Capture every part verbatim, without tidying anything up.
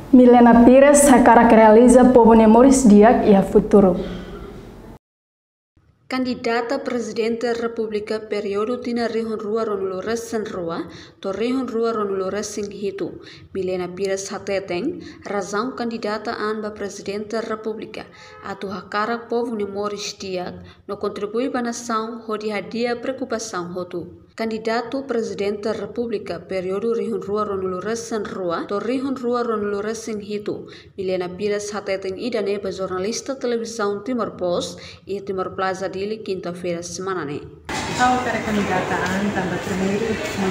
Milena Pires caracteriza povo Moris Diak e a futuro. Candidata Presidente da República período tina rihun rua ronulu resen rua, to rihun rua ronulu resen hitu. Milena Pires hateteng, razão candidata anba Presidente da República, atu hakara povo Moris Diak, no contribui ba nação hodi hadia preocupação hotu. Candidato Presidente da República período rihun rua ronulu resen rua, to rihun rua ronulu resen hitu. Milena Pires hateteng idane ba jornalista televisão Timor Post e Timor Plaza dele quinta-feira semana né. Ao para candidata a também primeiro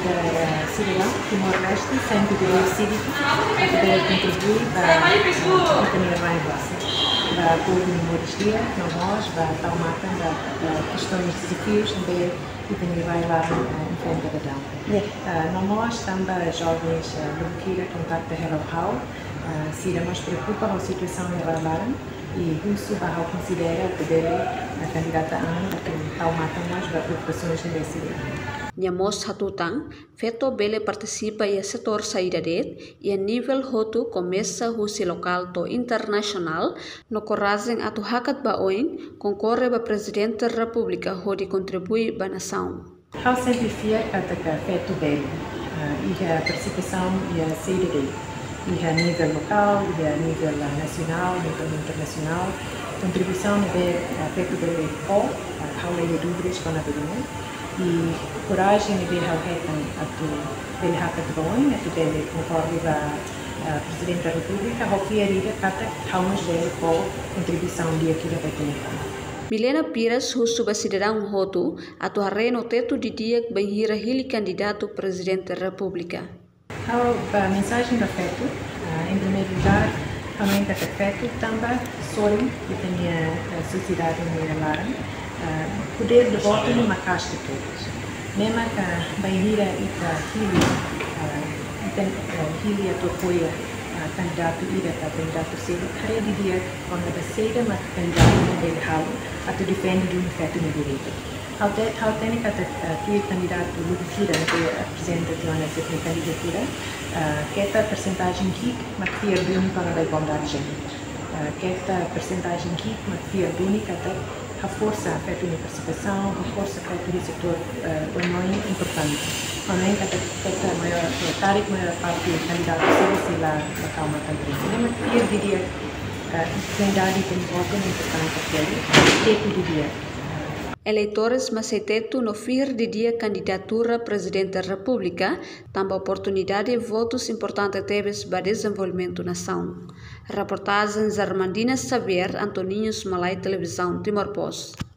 da cidadão Timor-Leste, sempre de cívico, a poder contribuir para a economia mais baixa. Para o povo de Moris Diak, nós, para tal mata, para questões de desafios, também e também vai lá em frente da dama. Nós também jovens do que contato da Hello How, se nos preocupa a situação em Ralaran e isso vai considerar poder a candidata a tal mata nós para preocupações da cidade. Nyamos hatutang, feto bele participa e setor saída det e a nível hotu começa husi local to internacional no coragem atu hakat baoin concorre ba Presidente da República hodi contribui ba nação. How simplificar kata feto bele e a participação e a saída det e a nível local e a nível nacional, nível internacional, contribuição de feto bele ko how le dúvidas com a vida e coragem de alguém a tu dele hakat baoin a tu dele concorre ba Presidente da República how que ele kata how nos dele ko contribuição dia que vai ter. Milena Pires husu ba cidadão hotu atu harreno teto di Diak banhira hili candidato Presidente da República. How ba mensagem da feto em primeiro lugar também da feto também sorry que tem a sociedade em Uh, poder de voto numa caixa de todos. Mesmo que a Bahia e a Hili, Hili apoia a candidato e a candidato cedo, cada dia quando a cedo mas candidato dele halo, a tu defende de um feito no direito. Ao ter ao ter que a tu candidato Lupira que apresenta a nossa candidatura, que esta percentagem aqui, mas que é única para a igualdade de gênero. Que esta percentagem aqui, mas que é única a força afeta a participação, a força afeta o setor muito importante. Também a a maior tarefa maior parte do candidato se lá na calma também. Lembra que eu diria a candidato tem voto importante aquele tempo de dia. Eleitores macetetu no fir de dia candidatura Presidente da República, também oportunidade de votos importantes teves para desenvolvimento nação. Reportagem Zarmandina Xavier, Antoninhos Malay Televisão Timor Post.